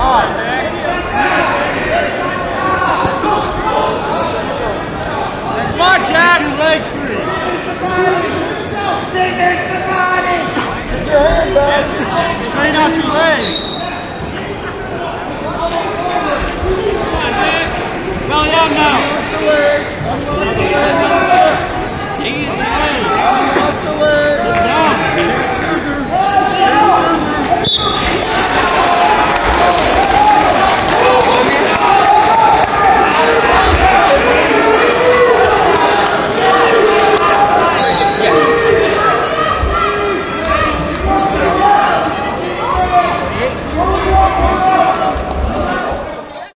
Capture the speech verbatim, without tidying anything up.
Come on, Jack! Your leg free. There's the body! Your hand back. Straighten out your leg. Come on, Jack. Belly out now.